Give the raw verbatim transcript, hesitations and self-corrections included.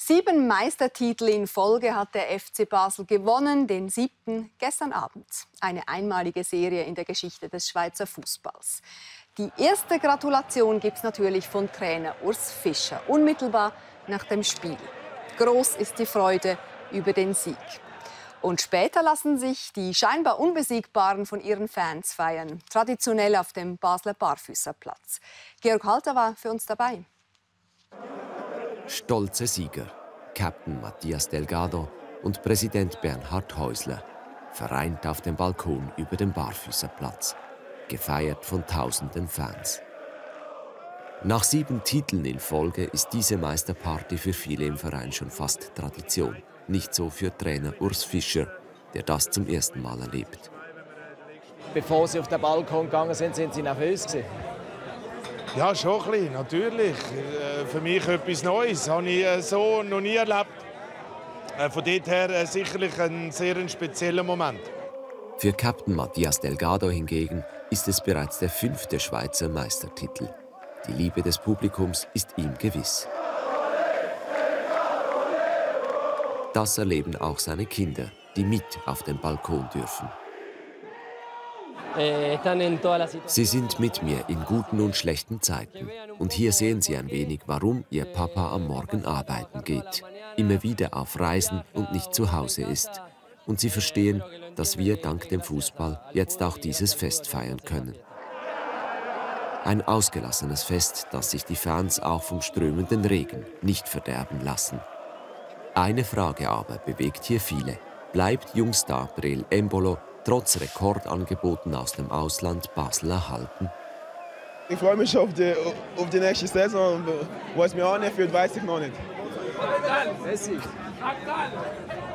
Sieben Meistertitel in Folge hat der F C Basel gewonnen, den siebten gestern Abend. Eine einmalige Serie in der Geschichte des Schweizer Fußballs. Die erste Gratulation gibt es natürlich von Trainer Urs Fischer, unmittelbar nach dem Spiel. Groß ist die Freude über den Sieg. Und später lassen sich die scheinbar Unbesiegbaren von ihren Fans feiern, traditionell auf dem Basler Barfüßerplatz. Georg Halter war für uns dabei. Stolze Sieger, Captain Matthias Delgado und Präsident Bernhard Häusler, vereint auf dem Balkon über dem Barfüßerplatz, gefeiert von tausenden Fans. Nach sieben Titeln in Folge ist diese Meisterparty für viele im Verein schon fast Tradition. Nicht so für Trainer Urs Fischer, der das zum ersten Mal erlebt. Bevor Sie auf den Balkon gegangen sind, sind Sie nervös gewesen? Ja, schon ein bisschen, natürlich. Für mich etwas Neues, das habe ich so noch nie erlebt. Von dort her sicherlich ein sehr spezieller Moment. Für Captain Matthias Delgado hingegen ist es bereits der fünfte Schweizer Meistertitel. Die Liebe des Publikums ist ihm gewiss. Das erleben auch seine Kinder, die mit auf den Balkon dürfen. Sie sind mit mir in guten und schlechten Zeiten. Und hier sehen Sie ein wenig, warum Ihr Papa am Morgen arbeiten geht, immer wieder auf Reisen und nicht zu Hause ist. Und Sie verstehen, dass wir dank dem Fußball jetzt auch dieses Fest feiern können. Ein ausgelassenes Fest, das sich die Fans auch vom strömenden Regen nicht verderben lassen. Eine Frage aber bewegt hier viele. Bleibt Jungstar Breel Embolo trotz Rekordangeboten aus dem Ausland Basel erhalten? Ich freue mich auf die, auf die nächste Saison. Was mir anführt, weiß ich noch nicht.